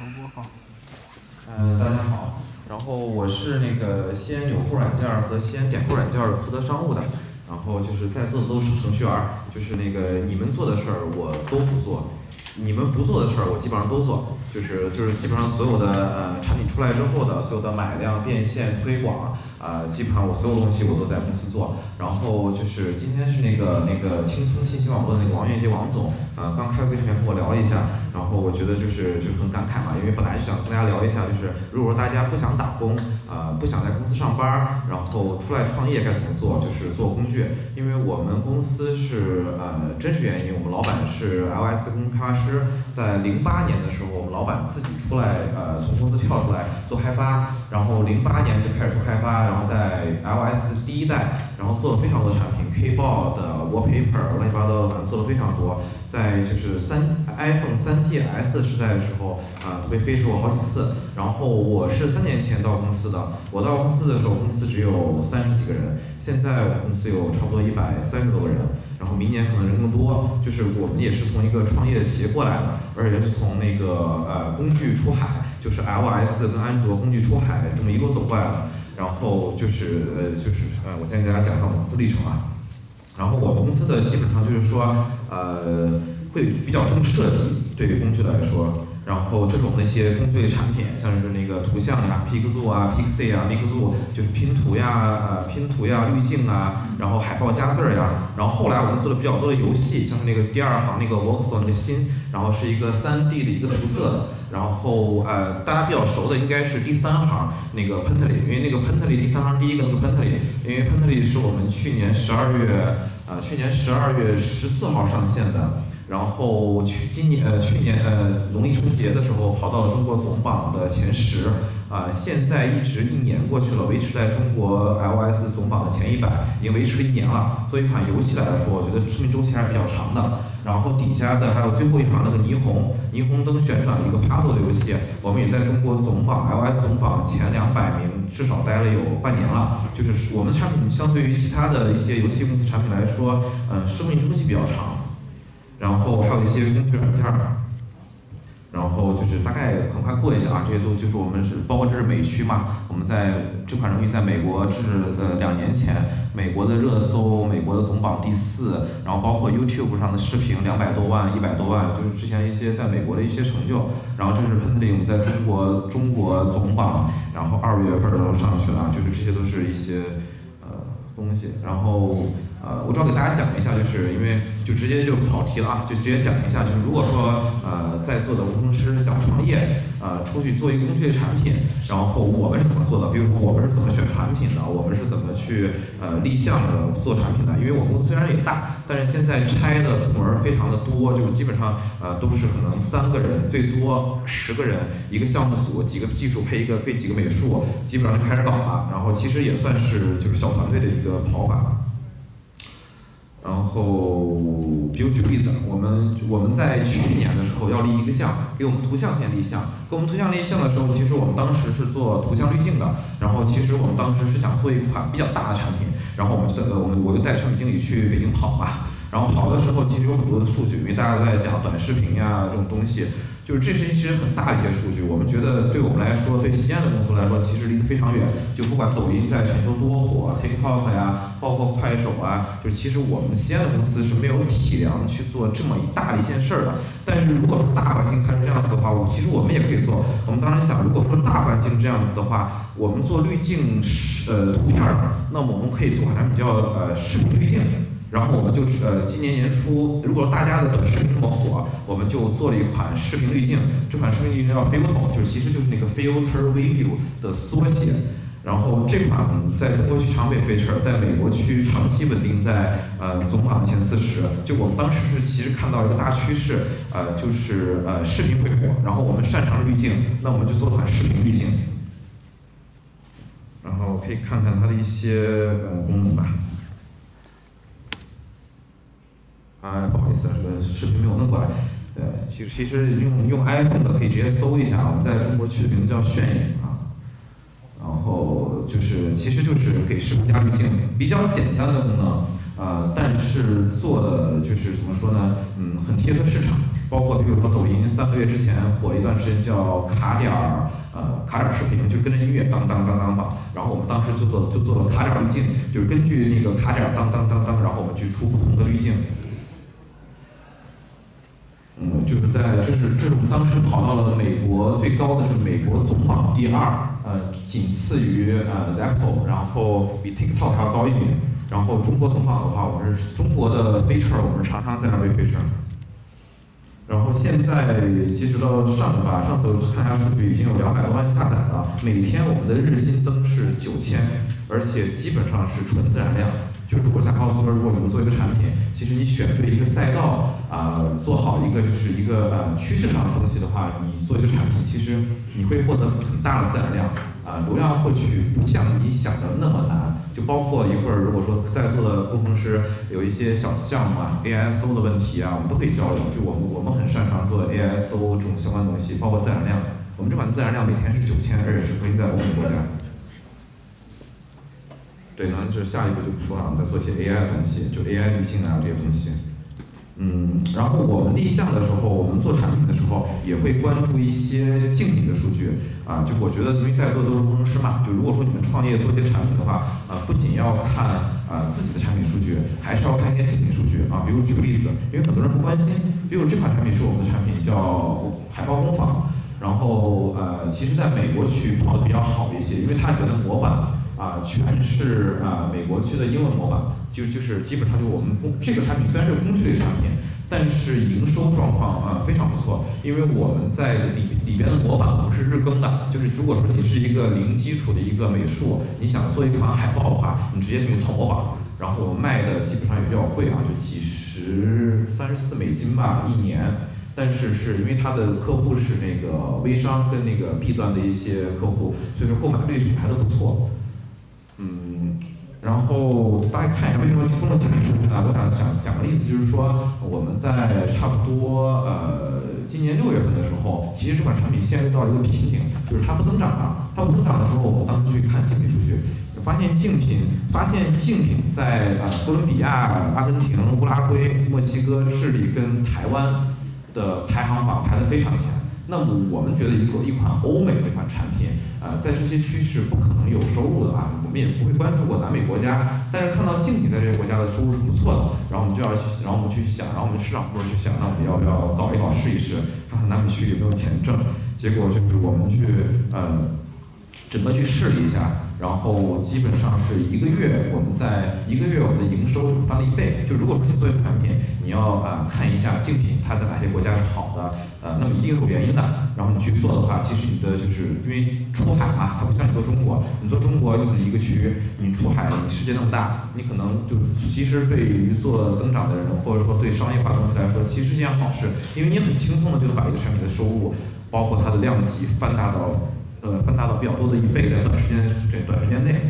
大家好，然后我是那个西安纽扣软件和西安点扣软件负责商务的，然后就是在座的都是程序员，就是那个你们做的事儿我都不做，你们不做的事儿我基本上都做，就是基本上所有的产品出来之后的所有的买量、变现、推广。基本上我所有东西我都在公司做，然后就是今天是那个轻松信息网络的那个王月杰王总，刚开会之前跟我聊了一下，然后我觉得就很感慨嘛，因为本来就想跟大家聊一下，就是如果说大家不想打工，不想在公司上班，然后出来创业该怎么做，就是做工具，因为我们公司是真实原因，我们老板是 iOS 工程开发师，在08年的时候，我们老板自己出来从公司跳出来做开发，然后08年就开始做开发。然后在 iOS 第一代，然后做了非常多产品 ，Keyboard、Wallpaper 乱七八糟的，做了非常多。在就是iPhone 3GS 的时代的时候，都被飞出过好几次。然后我是3年前到公司的，我到公司的时候，公司只有30几个人，现在我们公司有差不多130多个人。然后明年可能人更多，就是我们也是从一个创业企业过来的，而且是从那个工具出海，就是 iOS 跟安卓工具出海这么一路走过来的。然后我先给大家讲一下我们公司历程啊。然后我们公司的基本上就是说，会比较重设计，对于工具来说。然后这是我们的一些工具类产品，像是那个图像呀、Pixel 啊、Pixie 啊、Mixu 就是拼图呀、滤镜啊，然后海报加字儿呀。然后后来我们做了比较多的游戏，像是那个第2行那个 Voxel 那个心，然后是一个3D 的一个涂色。然后大家比较熟的应该是第3行那个 Pently， 因为那个 Pently 第3行第一个那个 Pently， 因为 Pently 是我们去年12月14号上线的。然后去年农历春节的时候跑到了中国总榜的前10，现在一直1年过去了，维持在中国 iOS 总榜的前100，已经维持了1年了。作为一款游戏来说，我觉得生命周期还是比较长的。然后底下的还有最后一行那个霓虹灯旋转的一个 puzzle 的游戏，我们也在中国总榜 iOS 总榜前200名至少待了有半年了。就是我们的产品相对于其他的一些游戏公司产品来说，生命周期比较长。然后还有一些工具软件，然后就是大概很快过一下啊，这些都就是我们是包括这是美区嘛，我们在这款游戏在美国是2年前美国的热搜，美国的总榜第4，然后包括 YouTube 上的视频200多万、100多万，就是之前一些在美国的一些成就。然后这是 Pently 我们在中国总榜，然后2月份的时候上去了，就是这些都是一些东西，然后。我主要给大家讲一下，就是因为就直接就跑题了啊，就直接讲一下，就是如果说在座的工程师想创业，出去做一个工具类产品，然后我们是怎么做的？比如说我们是怎么选产品的？我们是怎么去立项的做产品的？因为我们公司虽然也大，但是现在拆的部门非常的多，就是基本上都是可能3个人，最多10个人，一个项目组，几个技术配几个美术，基本上就开始搞了。然后其实也算是就是小团队的一个跑法。然后，比如举个例子，我们在去年的时候要立一个项，给我们图像先立项。给我们图像立项的时候，其实我们当时是做图像滤镜的。然后其实我们当时是想做一款比较大的产品。然后我就带产品经理去北京跑嘛。然后跑的时候其实有很多的数据，因为大家都在讲短视频呀这种东西。就是这是其实很大的一些数据，我们觉得对我们来说，对西安的公司来说，其实离得非常远。就不管抖音在全球多火 ，TikTok 呀，包括快手啊，就是其实我们西安的公司是没有体量去做这么大的一件事儿的。但是如果说大环境看成这样子的话，其实我们也可以做。我们当时想，如果说大环境这样子的话，我们做滤镜图片儿，那么我们可以做款产品叫视频滤镜。然后我们就今年年初，如果大家的短视频那么火，我们就做了一款视频滤镜。这款视频滤镜叫 Filter， 其实就是那个 Filter Video 的缩写。然后这款在中国区常被 feature， 在美国区长期稳定在总榜前40。就我们当时是其实看到一个大趋势，就是视频会火，然后我们擅长滤镜，那我们就做款视频滤镜。然后可以看看它的一些功能吧。不好意思，这个视频没有弄过来。其实用 iPhone 的可以直接搜一下，我们在中国取的名字叫炫影啊。然后其实就是给视频加滤镜，比较简单的功能。 但是做的就是怎么说呢，很贴合市场。包括比如说抖音3个月之前火了一段时间叫卡点儿视频，就跟着音乐当当当当当，然后我们当时就做了卡点儿滤镜，就是根据那个卡点儿当当当当，然后我们去出不同的滤镜。就是这是我们当时跑到了美国最高的是美国总榜第2，仅次于Zepto， 然后比 TikTok 还要高一点。然后中国总榜的话，我们是中国的 feature， 我们常常在那为 feature。然后现在截止到上次我看一下数据，已经有200多万下载了，每天我们的日新增是9000，而且基本上是纯自然量。就是我想告诉说，如果你们做一个产品，其实你选对一个赛道做好一个就是一个趋势上的东西的话，你做一个产品，其实你会获得很大的自然量，流量获取不像你想的那么难。就包括一会儿如果说在座的工程师有一些小项目AISO 的问题我们都可以交流。就我们很擅长做 AISO 这种相关东西，包括自然量。我们这款自然量每天是9000，而且是可以在欧美国家。对，然后就是下一步就不说了，我们再做一些 AI 的东西，就 AI 滤镜这些东西。然后我们立项的时候，我们做产品的时候，也会关注一些竞品的数据就是我觉得，因为在座都是工程师嘛，就如果说你们创业做一些产品的话，不仅要看自己的产品数据，还是要看一些竞品数据比如举个例子，因为很多人不关心，比如这款产品是我们的产品叫海豹工坊，然后其实在美国区跑得比较好的一些，因为它里面的模板全是美国区的英文模板，就是基本上就我们这个产品虽然是工具类产品，但是营收状况非常不错，因为我们在里边的模板我们是日更的，就是如果说你是一个零基础的一个美术，你想做一款海报的话，你直接去淘模板，然后我们卖的基本上也比较贵就几十34美金吧1年。但是是因为它的客户是那个微商跟那个 B 端的一些客户，所以说购买率还都不错。然后大家看一下为什么通过竞品数据呢？我想讲个例子，就是说我们在差不多今年6月份的时候，其实这款产品陷入到一个瓶颈，就是它不增长了。它不增长的时候，我们当时去看竞品数据，发现竞品在哥伦比亚、阿根廷、乌拉圭、墨西哥、智利跟台湾的排行榜排得非常前。那么我们觉得一款欧美的一款产品，在这些区是不可能有收入的我们也不会关注过南美国家，但是看到竞品在这些国家的收入是不错的，然后我们就要去，然后我们去想，然后我们市场部去想，那我们要不要搞一搞试一试，看看南美区有没有钱挣。结果就是我们去整个去试了一下，然后基本上是1个月，我们的营收就翻了1倍。就如果说你做一个产品，你要看一下竞品它在哪些国家是好的，那么一定是有原因的。然后你去做的话，其实你的就是因为出海它不像你做中国，你做中国你可能一个区，你出海你世界那么大，你可能就其实对于做增长的人，或者说对商业化东西来说，其实是件好事，因为你很轻松的就能把一个产品的收入，包括它的量级翻大到比较多的1倍，在短时间内。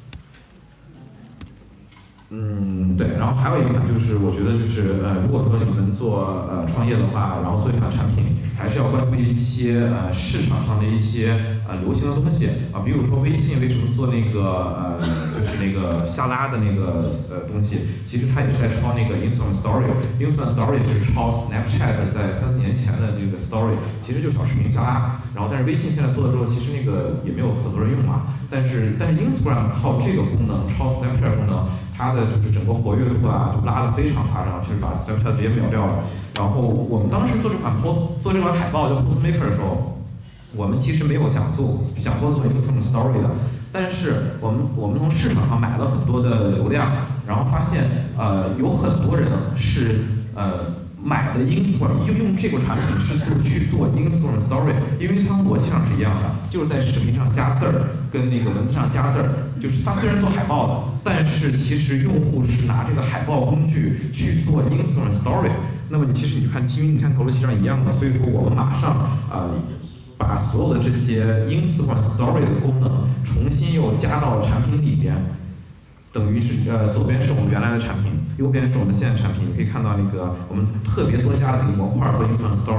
对，然后还有一款就是我觉得就是如果说你们做创业的话，然后做一款产品，还是要关注一些市场上的一些流行的东西比如说微信为什么做那个就是那个下拉的那个东西，其实它也是在抄那个 Instagram Story。Instagram Story 是抄 Snapchat 在3、4年前的那个 Story， 其实就是小视频下拉。然后但是微信现在做的时候，其实那个也没有很多人用但是 Instagram 靠这个功能抄 Snapchat 功能，它的就是整个活跃度就拉得非常夸张，就是把 Snapchat 直接秒掉了。然后我们当时做这款海报叫 Postmaker 的时候，我们其实没有想过做一个 Story 的，但是我们从市场上买了很多的流量，然后发现有很多人是买的 Instagram 用这个产品是去做 Instagram Story， 因为它逻辑上是一样的，就是在视频上加字儿，跟那个文字上加字儿，就是它虽然做海报的，但是其实用户是拿这个海报工具去做 Instagram Story。那么其实你看，因为你看投了其实上一样的，所以说我们马上把所有的这些 Instagram Story 的功能重新又加到产品里边。等于是左边是我们原来的产品，右边是我们现在的产品。你可以看到那个我们特别多加的这个模块做 Instagram Story，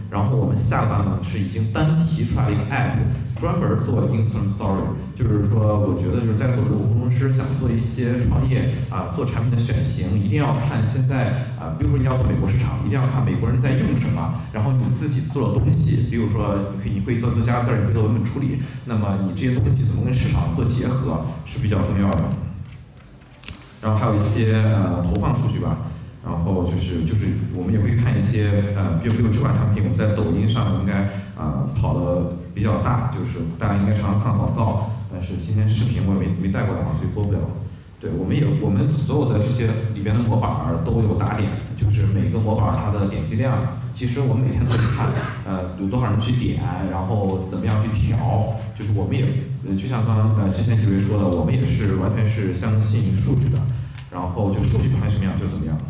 然后我们下个版本是已经单提出来了一个 app， 专门做 Instagram Story， 就是说我觉得就是在座的工程师想做一些创业做产品的选型，一定要看现在比如说你要做美国市场，一定要看美国人在用什么，然后你自己做的东西，比如说你会做加字，你会做文本处理，那么你这些东西怎么跟市场做结合是比较重要的。然后还有一些投放数据吧。然后就是我们也会看一些比如这款产品我们在抖音上应该跑得比较大，就是大家应该常常看广告，但是今天视频我也没带过来嘛，所以播不了。对，我们所有的这些里边的模板都有打点，就是每个模板它的点击量，其实我们每天都会看，有多少人去点，然后怎么样去调，就是我们也就像刚刚之前几位说的，我们也是完全是相信数据的，然后就数据表现什么样就怎么样。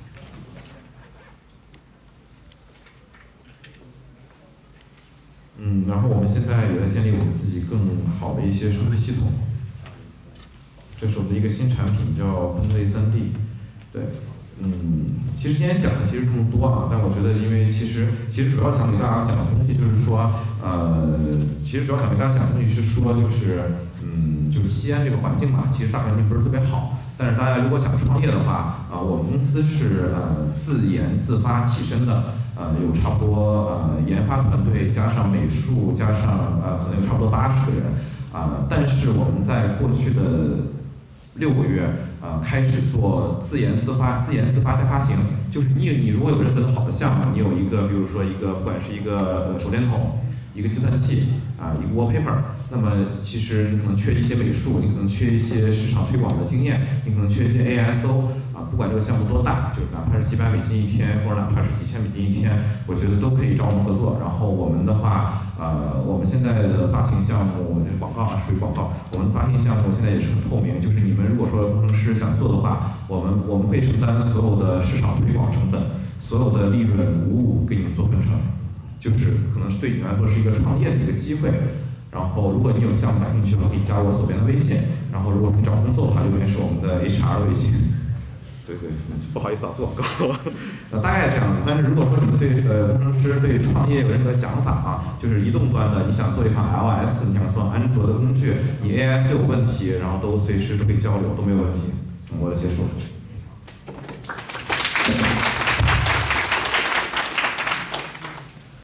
然后我们现在也在建立我们自己更好的一些数据系统。这是我们的一个新产品，叫喷类3D。对，其实今天讲的其实这么多但我觉得，因为其实主要想给大家讲的东西就是说，其实主要想给大家讲的东西是说，就西安这个环境嘛，其实大环境不是特别好。但是大家如果想创业的话，我们公司是自研自发起身的。有差不多研发团队加上美术加上可能有差不多80个人但是我们在过去的6个月开始做自研自发加发行，就是你如果有任何的好的项目，你有一个比如说不管是一个手电筒、一个计算器一个 wallpaper， 那么其实你可能缺一些美术，你可能缺一些市场推广的经验，你可能缺一些 ASO。不管这个项目多大，就哪怕是几百美金一天，或者哪怕是几千美金一天，我觉得都可以找我们合作。然后我们的话，我们现在的发行项目，广告属于广告。我们发行项目现在也是很透明，就是你们如果说工程师想做的话，我们会承担所有的市场推广成本，所有的利润无误给你们做分成，就是可能是对你们来说是一个创业的一个机会。然后如果你有项目感兴趣的话，可以加我左边的微信。然后如果你找工作的话，右边是我们的 HR 的微信。对，不好意思做广告，大概这样子。但是如果说你们对工程师对创业有任何想法就是移动端的，你想做一款 iOS， 你想做安卓的工具，你 AS 有问题，然后都随时都可以交流，都没有问题。我结束了。